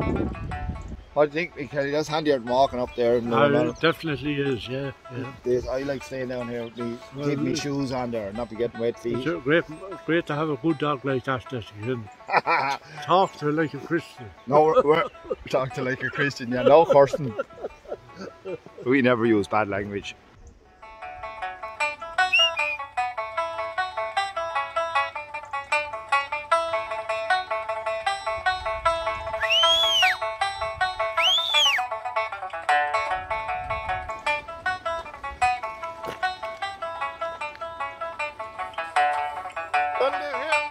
What do you think, Kelly? That's handier than walking up there. It definitely is, yeah. I like staying down here, keep my shoes on there, not be getting wet feet. It's great to have a good dog like that you can talk to like a Christian. No, we're talking to like a Christian, yeah. No cursing. We never use bad language. Under him